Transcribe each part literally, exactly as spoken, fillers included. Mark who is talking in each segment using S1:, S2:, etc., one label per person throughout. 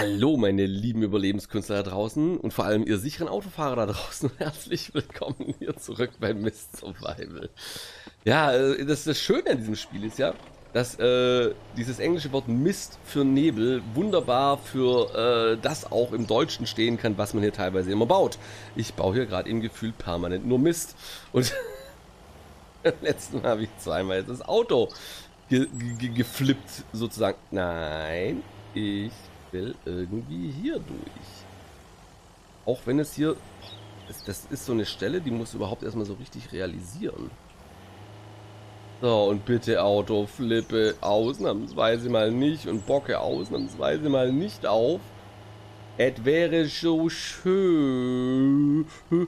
S1: Hallo meine lieben Überlebenskünstler da draußen und vor allem ihr sicheren Autofahrer da draußen. Herzlich willkommen hier zurück bei Mist Survival. Ja, äh, das, das Schöne an diesem Spiel ist ja, dass äh, dieses englische Wort Mist für Nebel wunderbar für äh, das auch im Deutschen stehen kann, was man hier teilweise immer baut. Ich baue hier gerade im Gefühl permanent nur Mist. Und beim letzten Mal habe ich zweimal jetzt das Auto ge ge geflippt sozusagen. Nein, ich will irgendwie hier durch. Auch wenn es hier... Das, das ist so eine Stelle, die muss überhaupt erstmal so richtig realisieren. So, und bitte Auto, flippe ausnahmsweise mal nicht und bocke ausnahmsweise mal nicht auf. Es wäre so schön,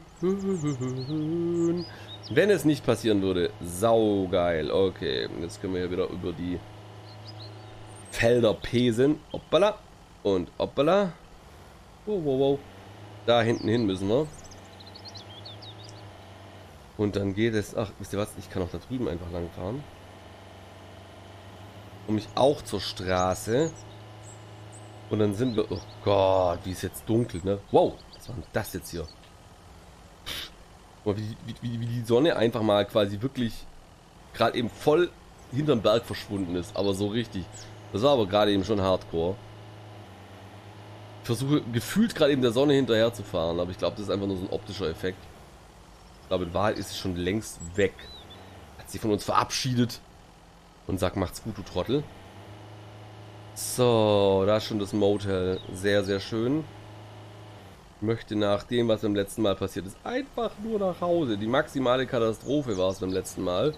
S1: wenn es nicht passieren würde. Saugeil. Okay, jetzt können wir hier wieder über die Felder pesen. Hoppala. Und hoppala. Wow, wow, wow. Da hinten hin müssen wir. Und dann geht es... Ach, wisst ihr was? Ich kann auch da drüben einfach lang fahren. Komme ich auch zur Straße. Und dann sind wir... Oh Gott, wie es jetzt dunkel, ne? Wow, was war denn das jetzt hier? Wie, wie, wie, wie die Sonne einfach mal quasi wirklich gerade eben voll hinterm Berg verschwunden ist. Aber so richtig. Das war aber gerade eben schon Hardcore. Ich versuche gefühlt gerade eben der Sonne hinterher zu fahren, aber ich glaube, das ist einfach nur so ein optischer Effekt. Ich glaube, in Wahrheit ist sie schon längst weg. Hat sie von uns verabschiedet und sagt, macht's gut, du Trottel. So, da ist schon das Motel. Sehr, sehr schön. Ich möchte nach dem, was beim letzten Mal passiert ist, einfach nur nach Hause. Die maximale Katastrophe war es beim letzten Mal.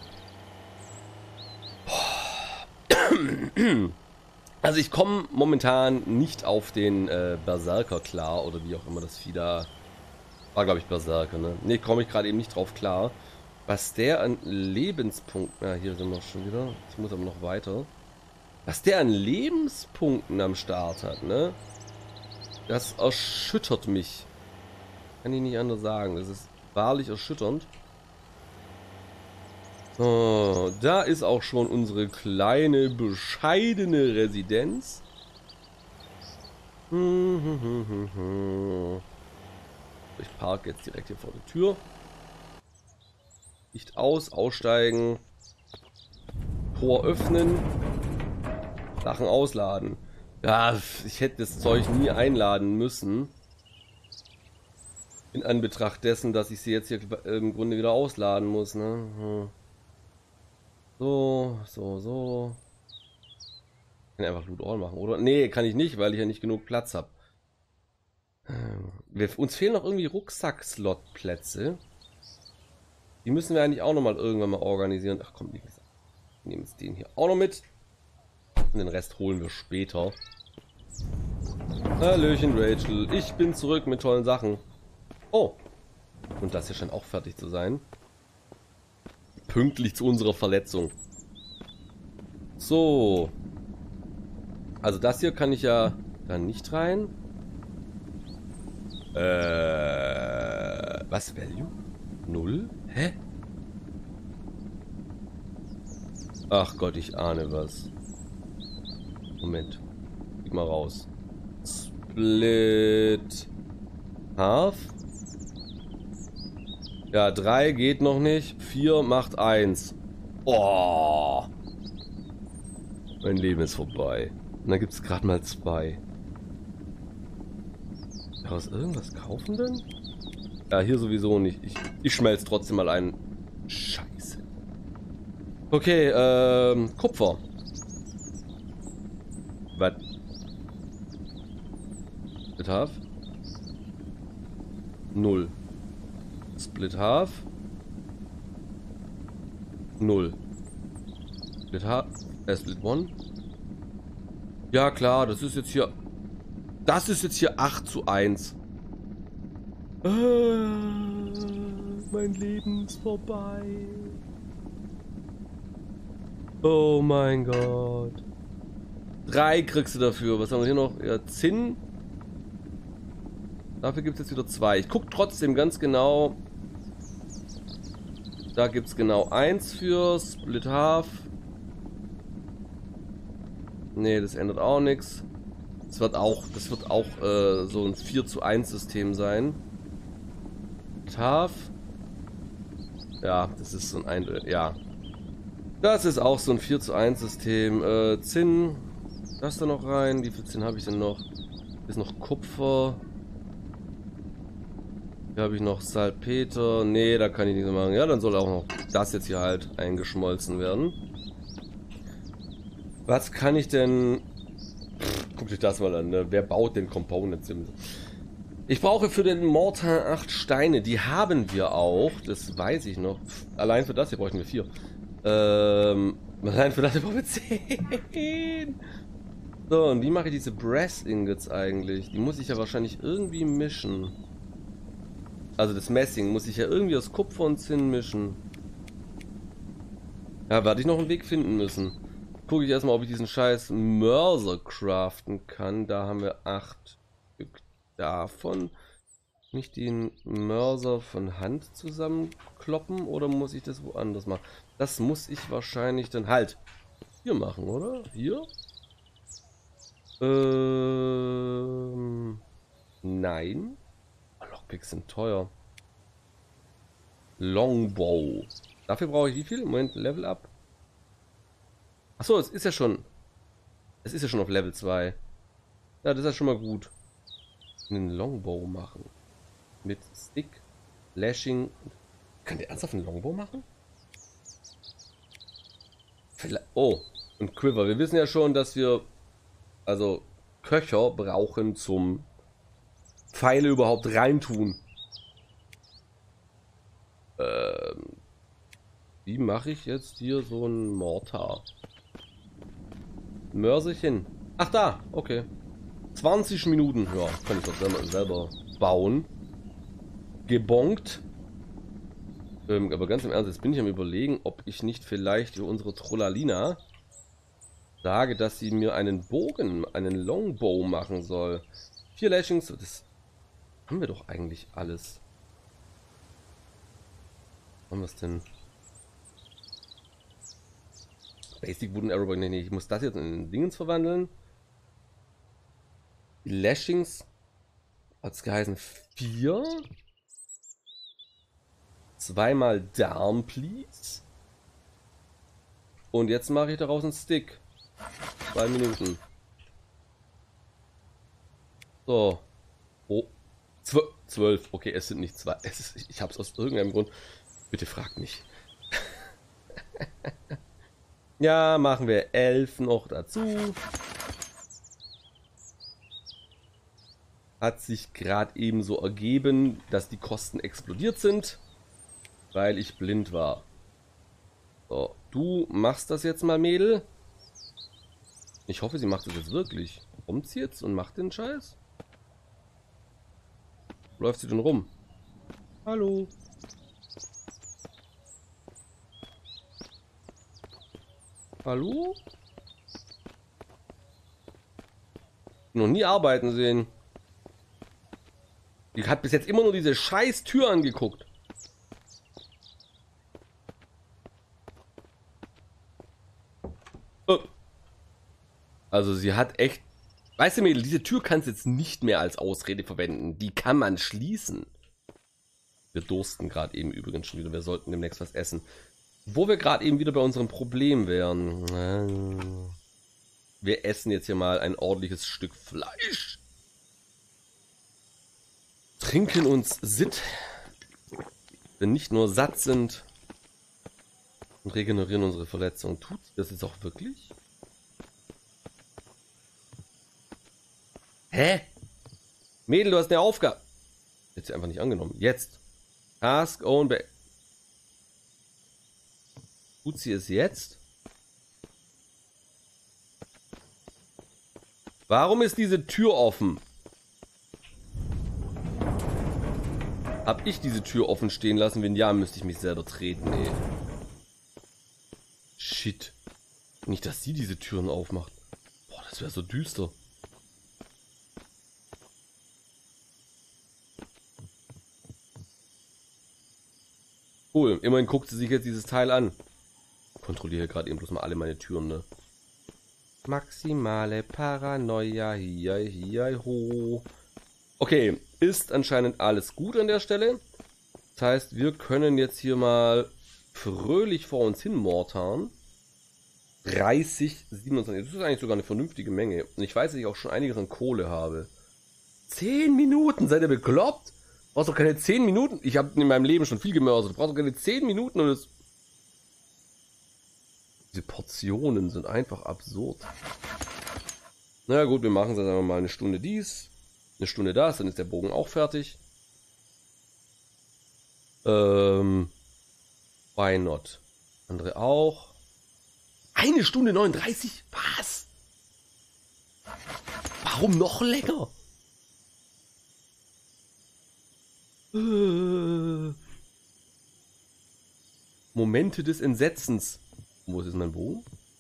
S1: Also ich komme momentan nicht auf den äh, Berserker klar, oder wie auch immer das Vieh da... War, glaube ich, Berserker, ne? Ne, komme ich gerade eben nicht drauf klar. Was der an Lebenspunkten... Ja, hier sind wir schon wieder. Ich muss aber noch weiter. Was der an Lebenspunkten am Start hat, ne? Das erschüttert mich. Kann ich nicht anders sagen. Das ist wahrlich erschütternd. So, da ist auch schon unsere kleine, bescheidene Residenz. Hm, hm, hm, hm, hm. Ich parke jetzt direkt hier vor der Tür. Licht aus, aussteigen. Tor öffnen. Sachen ausladen. Ja, ich hätte das Zeug nie einladen müssen. In Anbetracht dessen, dass ich sie jetzt hier im Grunde wieder ausladen muss, ne? Hm. So, so, so. Ich kann einfach Loot All machen, oder? Nee, kann ich nicht, weil ich ja nicht genug Platz habe. Wir, uns fehlen noch irgendwie Rucksack-Slot-Plätze. Die müssen wir eigentlich auch noch mal irgendwann mal organisieren. Ach komm, wie gesagt, wir nehmen jetzt den hier auch noch mit. Und den Rest holen wir später. Hallöchen, Rachel. Ich bin zurück mit tollen Sachen. Oh. Und das hier scheint auch fertig zu sein. Pünktlich zu unserer Verletzung. So. Also das hier kann ich ja dann nicht rein. Äh, was? Value? Null? Hä? Ach Gott, ich ahne was. Moment. Gib mal raus. Split. Half? Ja, drei geht noch nicht. vier macht eins. Oh. Mein Leben ist vorbei. Und dann gibt es gerade mal zwei. Daraus irgendwas kaufen denn? Ja, hier sowieso nicht. Ich, ich schmelze trotzdem mal ein. Scheiße. Okay, ähm, Kupfer. Was? Split Half? Null. Split Half? Null. Split Half? Äh, Split One? Ja klar, das ist jetzt hier... Das ist jetzt hier acht zu eins. Ah, mein Leben ist vorbei. Oh mein Gott. Drei kriegst du dafür. Was haben wir hier noch? Ja, Zinn. Dafür gibt es jetzt wieder zwei. Ich gucke trotzdem ganz genau. Da gibt es genau eins für Split Half. Nee, das ändert auch nichts. Das wird auch, das wird auch äh, so ein vier zu eins System sein. T A F. Ja, das ist so ein ein ja. Das ist auch so ein vier zu eins System. Äh, Zinn. Das da noch rein. Wie viel Zinn habe ich denn noch? Ist noch Kupfer. Hier habe ich noch Salpeter. Nee, da kann ich nichts machen. Ja, dann soll auch noch das jetzt hier halt eingeschmolzen werden. Was kann ich denn... Pff, guckt euch das mal an, ne? Wer baut denn Components? Ich brauche für den Mortar acht Steine. Die haben wir auch. Das weiß ich noch. Pff, allein für das hier bräuchten wir vier. Ähm, allein für das hier brauchen wir zehn. So, und wie mache ich diese Brass Ingots eigentlich? Die muss ich ja wahrscheinlich irgendwie mischen. Also das Messing muss ich ja irgendwie aus Kupfer und Zinn mischen. Ja, werde ich noch einen Weg finden müssen. Gucke ich erstmal, ob ich diesen scheiß Mörser craften kann. Da haben wir acht Stück davon. Nicht den Mörser von Hand zusammenkloppen oder muss ich das woanders machen? Das muss ich wahrscheinlich dann halt hier machen, oder? Hier? Ähm, nein. Lockpicks sind teuer. Longbow. Dafür brauche ich wie viel? Moment, Level up. Achso, es ist ja schon. Es ist ja schon auf Level zwei. Ja, das ist ja schon mal gut. Einen Longbow machen. Mit Stick, Lashing. Kann der ernsthaft einen Longbow machen? Vielleicht, oh, und Quiver. Wir wissen ja schon, dass wir also Köcher brauchen zum Pfeile überhaupt reintun. Ähm, wie mache ich jetzt hier so ein Mortar? Mörserchen. Ach da, okay. zwanzig Minuten. Ja, kann ich doch selber, selber bauen. Gebonkt. Ähm, aber ganz im Ernst, jetzt bin ich am Überlegen, ob ich nicht vielleicht über unsere Trollalina sage, dass sie mir einen Bogen, einen Longbow machen soll. Vier Lashings, das haben wir doch eigentlich alles. Haben wir es denn? Basic Wooden Arrow, nee, nee, ich muss das jetzt in Dingens verwandeln. Die Lashings hat es geheißen vier. Zweimal Darm, please. Und jetzt mache ich daraus einen Stick. Zwei Minuten. So. Oh. Zwölf. Zwölf. Okay, es sind nicht zwei. Es ist, ich habe es aus irgendeinem Grund. Bitte fragt nicht. Ja, machen wir elf noch dazu. Hat sich gerade eben so ergeben, dass die Kosten explodiert sind, weil ich blind war. So, du machst das jetzt mal, Mädel. Ich hoffe, sie macht das jetzt wirklich. Kommt sie jetzt und macht den Scheiß? Wo läuft sie denn rum? Hallo? Hallo? Noch nie arbeiten sehen. Die hat bis jetzt immer nur diese scheiß Tür angeguckt. Oh. Also sie hat echt... Weißt du, Mädel, diese Tür kannst du jetzt nicht mehr als Ausrede verwenden. Die kann man schließen. Wir dursten gerade eben übrigens schon wieder. Wir sollten demnächst was essen. Wo wir gerade eben wieder bei unserem Problem wären. Wir essen jetzt hier mal ein ordentliches Stück Fleisch. Trinken uns Sitt. Wir nicht nur satt sind. Und regenerieren unsere Verletzungen. Tut das jetzt auch wirklich? Hä? Mädel, du hast eine Aufgabe. Jetzt einfach nicht angenommen. Jetzt. Ask own back. Tut sie es jetzt? Warum ist diese Tür offen? Hab ich diese Tür offen stehen lassen? Wenn ja, müsste ich mich selber treten, ey. Shit. Nicht, dass sie diese Türen aufmacht. Boah, das wäre so düster. Cool, immerhin guckt sie sich jetzt dieses Teil an. Ich kontrolliere gerade eben bloß mal alle meine Türen, ne? Maximale Paranoia. Hier, hier, ho. Okay, ist anscheinend alles gut an der Stelle. Das heißt, wir können jetzt hier mal fröhlich vor uns hin mortern. dreißig, siebenundzwanzig. Das ist eigentlich sogar eine vernünftige Menge. Und ich weiß, dass ich auch schon einiges an Kohle habe. zehn Minuten? Seid ihr bekloppt? Du brauchst doch keine zehn Minuten. Ich habe in meinem Leben schon viel gemörsert. Du brauchst doch keine zehn Minuten. Und das... Diese Portionen sind einfach absurd. Na gut, wir machen es jetzt einfach mal eine Stunde dies, eine Stunde das, dann ist der Bogen auch fertig. Ähm, why not? Andere auch. Eine Stunde neununddreißig? Was? Warum noch länger? Äh, Momente des Entsetzens. Wo ist mein Bogen?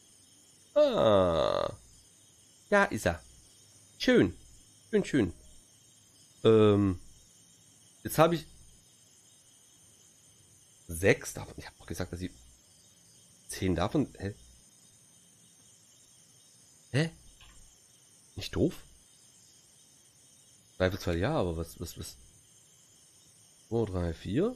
S1: Ah. Da ist er. Schön. Schön, schön. Ähm. Jetzt habe ich sechs davon. Ich habe doch gesagt, dass ich zehn davon. Hä? Hä? Nicht doof? Zweifelsfall ja, aber was, was, was? zwei, drei, vier?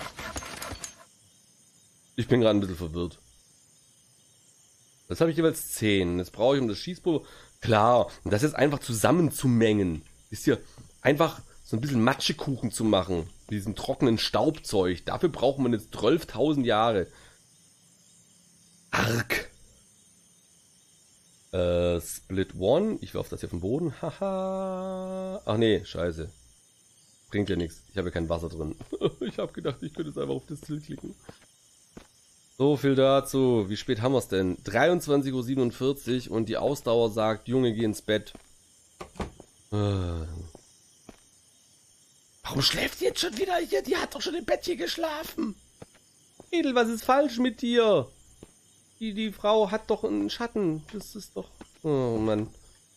S1: Ich bin gerade ein bisschen verwirrt. Das habe ich jeweils zehn. Jetzt brauche ich um das Schießpulver. Klar, und das jetzt einfach zusammenzumengen. Ist hier einfach so ein bisschen Matschekuchen zu machen. Mit diesem trockenen Staubzeug. Dafür braucht man jetzt zwölftausend Jahre. Arg. Äh, Split One. Ich werfe das hier vom Boden. Haha. Ach nee, scheiße. Bringt ja nichts. Ich habe ja kein Wasser drin. Ich habe gedacht, ich könnte jetzt einfach auf das Ziel klicken. So viel dazu. Wie spät haben wir es denn? dreiundzwanzig Uhr siebenundvierzig und die Ausdauer sagt, Junge, geh ins Bett. Äh. Warum schläft die jetzt schon wieder hier? Die hat doch schon im Bett hier geschlafen. Edel, was ist falsch mit dir? Die, die Frau hat doch einen Schatten. Das ist doch... Oh Mann.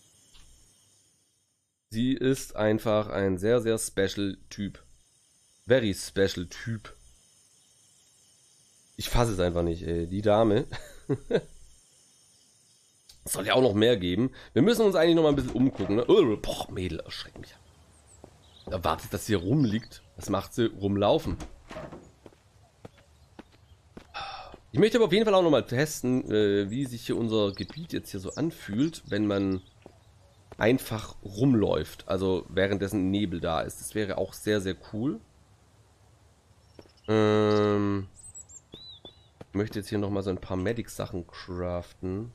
S1: Sie ist einfach ein sehr, sehr special Typ. Very special Typ. Ich fasse es einfach nicht, ey. Die Dame. Es soll ja auch noch mehr geben. Wir müssen uns eigentlich noch mal ein bisschen umgucken. Ne? Oh, boah, Mädel, erschreckt mich. Erwartet, dass sie hier rumliegt. Was macht sie? Rumlaufen. Ich möchte aber auf jeden Fall auch noch mal testen, äh, wie sich hier unser Gebiet jetzt hier so anfühlt, wenn man einfach rumläuft. Also währenddessen Nebel da ist. Das wäre auch sehr, sehr cool. Ähm... Ich möchte jetzt hier nochmal so ein paar Medic-Sachen craften.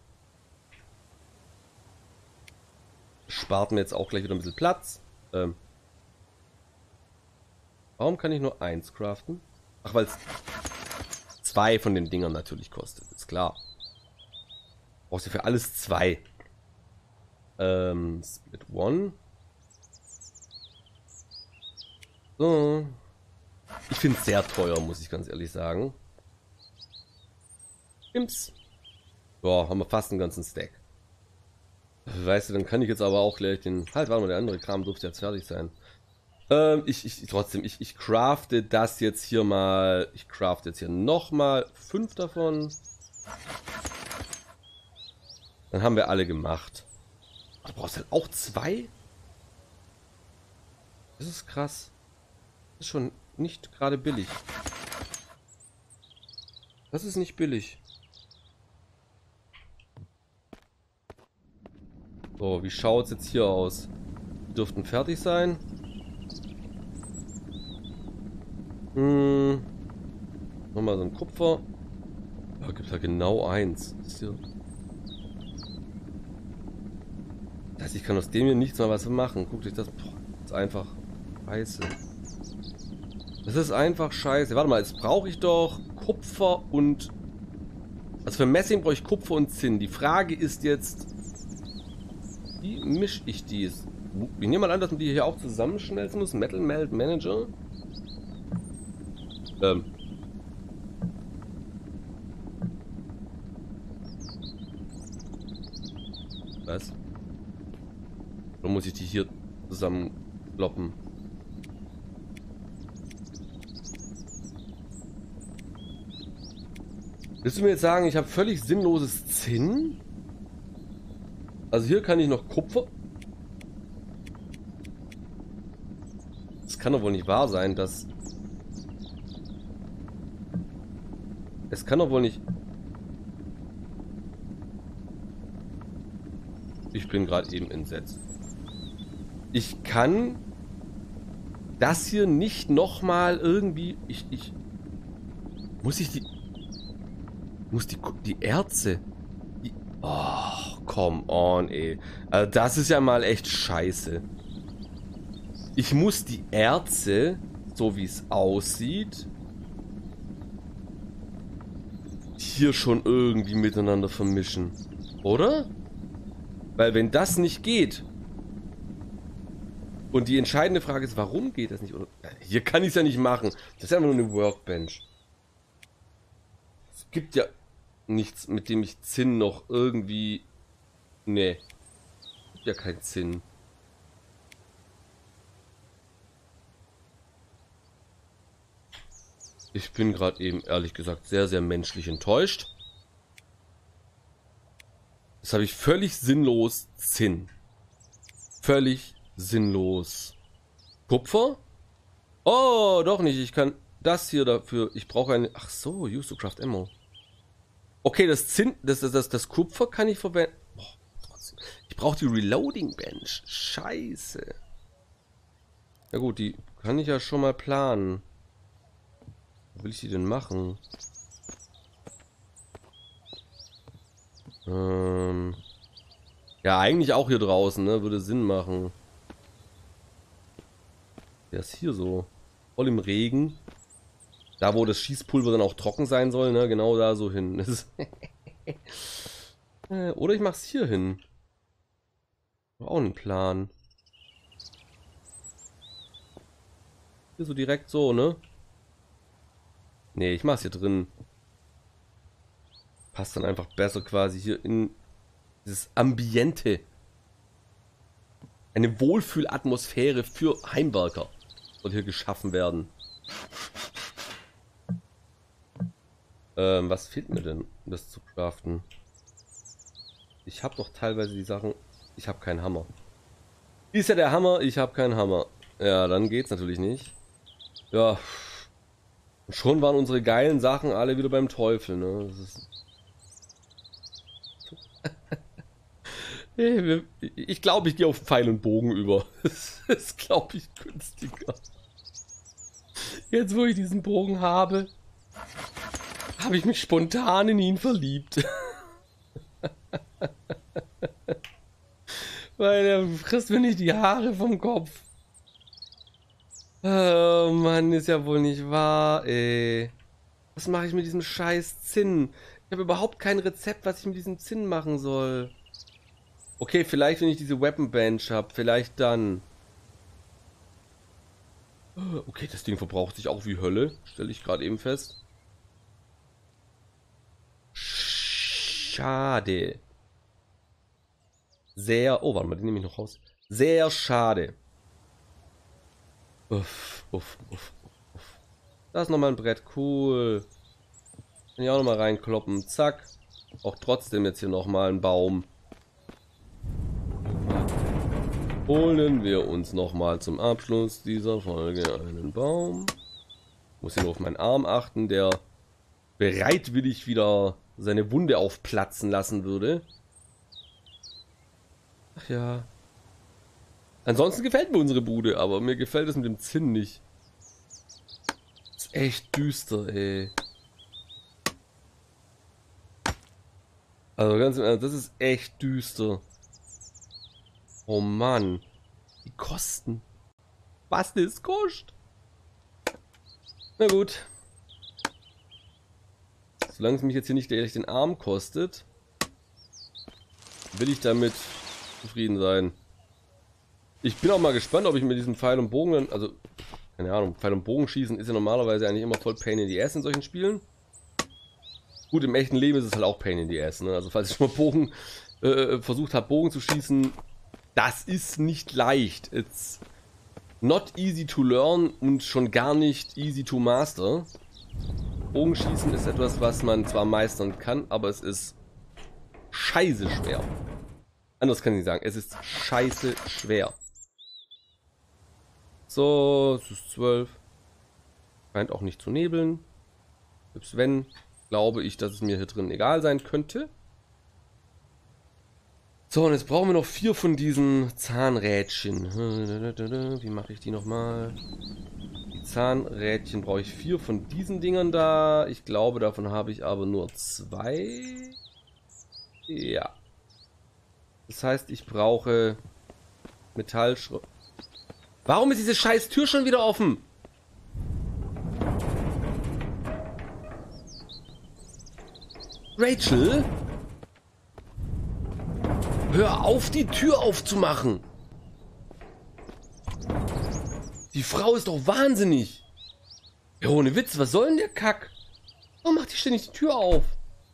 S1: Spart mir jetzt auch gleich wieder ein bisschen Platz. Ähm. Warum kann ich nur eins craften? Ach, weil es zwei von den Dingern natürlich kostet. Ist klar. Brauchst du für alles zwei. Ähm, Split One. So. Ich finde es sehr teuer, muss ich ganz ehrlich sagen. Imps. Boah, haben wir fast einen ganzen Stack. Weißt du, dann kann ich jetzt aber auch gleich den... Halt, warte mal, der andere Kram dürfte jetzt fertig sein. Ähm, ich, ich, trotzdem, ich, ich crafte das jetzt hier mal... Ich crafte jetzt hier nochmal fünf davon. Dann haben wir alle gemacht. Du brauchst halt auch zwei? Das ist krass. Das ist schon nicht gerade billig. Das ist nicht billig. So, wie schaut es jetzt hier aus? Die dürften fertig sein. Hm. Nochmal so ein Kupfer. Da gibt es ja genau eins. Das, hier. Das heißt, ich kann aus dem hier nichts mal was machen. Guckt euch das. Boah, das ist einfach scheiße. Das ist einfach scheiße. Warte mal, jetzt brauche ich doch Kupfer und... Also für Messing brauche ich Kupfer und Zinn. Die Frage ist jetzt... Wie mische ich dies? Ich nehme mal an, dass man die hier auch zusammenschmelzen muss. Metal Melt Manager. Ähm. Was? Oder muss ich die hier zusammenkloppen? Willst du mir jetzt sagen, ich habe völlig sinnloses Zinn? Also hier kann ich noch Kupfer. Es kann doch wohl nicht wahr sein, dass... Es kann doch wohl nicht... Ich bin gerade eben entsetzt. Ich kann das hier nicht nochmal irgendwie... Ich, ich... Muss ich die... Muss die... Die Erze... Die, oh, come on, ey. Also das ist ja mal echt scheiße. Ich muss die Erze, so wie es aussieht, hier schon irgendwie miteinander vermischen. Oder? Weil wenn das nicht geht... Und die entscheidende Frage ist, warum geht das nicht? Oder, hier kann ich es ja nicht machen. Das ist einfach nur eine Workbench. Es gibt ja nichts, mit dem ich Zinn noch irgendwie... Nee. Gibt ja kein Zinn. Ich bin gerade eben, ehrlich gesagt, sehr, sehr menschlich enttäuscht. Das habe ich völlig sinnlos Zinn. Völlig sinnlos. Kupfer? Oh, doch nicht. Ich kann das hier dafür. Ich brauche eine... Ach so, use to craft ammo. Okay, das Zinn, das, das, das, das Kupfer kann ich verwenden. Oh, trotzdem. Ich brauche die Reloading Bench. Scheiße. Na gut, die kann ich ja schon mal planen. Wo will ich die denn machen? Ähm... Ja, eigentlich auch hier draußen, ne? Würde Sinn machen. Der ist hier so. Voll im Regen. Da, wo das Schießpulver dann auch trocken sein soll, ne? Genau da so hin. Oder ich mach's hier hin. Auch ein Plan. Hier so direkt so, ne? Nee, ich mach's hier drin. Passt dann einfach besser quasi hier in dieses Ambiente. Eine Wohlfühlatmosphäre für Heimwerker soll hier geschaffen werden. Ähm, was fehlt mir denn, um das zu craften? Ich habe doch teilweise die Sachen... Ich habe keinen Hammer. Ist ja der Hammer, ich habe keinen Hammer. Ja, dann geht's natürlich nicht. Ja. Und schon waren unsere geilen Sachen alle wieder beim Teufel, ne? Das ist... Ich glaube, ich gehe auf Pfeil und Bogen über. Das ist, glaube ich, günstiger. Jetzt, wo ich diesen Bogen habe, habe ich mich spontan in ihn verliebt. Weil er frisst mir nicht die Haare vom Kopf. Oh Mann, ist ja wohl nicht wahr, ey. Was mache ich mit diesem scheiß Zinn? Ich habe überhaupt kein Rezept, was ich mit diesem Zinn machen soll. Okay, vielleicht wenn ich diese Weapon Bench habe, vielleicht dann. Okay, das Ding verbraucht sich auch wie Hölle, stelle ich gerade eben fest. Schade. Sehr, oh warte mal, den nehme ich noch raus. Sehr schade. Uff, uff, uff, uff. Da ist nochmal ein Brett, cool. Kann ich auch nochmal reinkloppen, zack. Auch trotzdem jetzt hier nochmal ein Baum. Holen wir uns nochmal zum Abschluss dieser Folge einen Baum. Muss hier nur auf meinen Arm achten, der bereitwillig wieder seine Wunde aufplatzen lassen würde. Ach ja. Ansonsten gefällt mir unsere Bude, aber mir gefällt es mit dem Zinn nicht. Das ist echt düster, ey. Also ganz im Ernst, das ist echt düster. Oh Mann. Die Kosten. Was das kostet. Na gut. Solange es mich jetzt hier nicht ehrlich den Arm kostet, will ich damit zufrieden sein. Ich bin auch mal gespannt, ob ich mit diesem Pfeil und Bogen dann, also, keine Ahnung, Pfeil und Bogen schießen ist ja normalerweise eigentlich immer voll Pain in the Ass in solchen Spielen. Gut, im echten Leben ist es halt auch Pain in the Ass, ne? Also falls ich schon mal Bogen äh, versucht habe, Bogen zu schießen, das ist nicht leicht. It's not easy to learn und schon gar nicht easy to master. Bogenschießen ist etwas, was man zwar meistern kann, aber es ist scheiße schwer. Anders kann ich nicht sagen. Es ist scheiße schwer. So, es ist zwölf. Scheint auch nicht zu nebeln. Selbst wenn, glaube ich, dass es mir hier drin egal sein könnte. So, und jetzt brauchen wir noch vier von diesen Zahnrädchen. Wie mache ich die nochmal? Die Zahnrädchen brauche ich vier von diesen Dingern da. Ich glaube, davon habe ich aber nur zwei. Ja. Das heißt, ich brauche Metallschrott. Warum ist diese scheiß Tür schon wieder offen? Rachel? Hör auf, die Tür aufzumachen! Die Frau ist doch wahnsinnig! Ja, ohne Witz, was soll denn der Kack? Warum macht die ständig die Tür auf?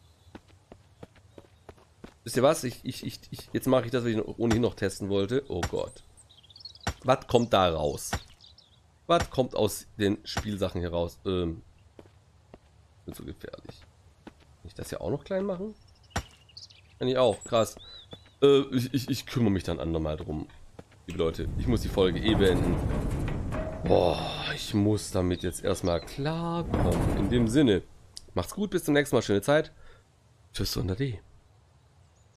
S1: Wisst ihr was? Ich, ich, ich, ich, jetzt mache ich das, was ich ohnehin noch testen wollte. Oh Gott. Was kommt da raus? Was kommt aus den Spielsachen hier raus? Ähm. Bin so gefährlich. Kann ich das ja auch noch klein machen? Kann ich auch, krass. Äh, ich, ich, ich kümmere mich dann andermal drum. Liebe Leute, ich muss die Folge eh beenden. Boah, ich muss damit jetzt erstmal klarkommen. In dem Sinne, macht's gut, bis zum nächsten Mal. Schöne Zeit. Tschüss, Sonderdi.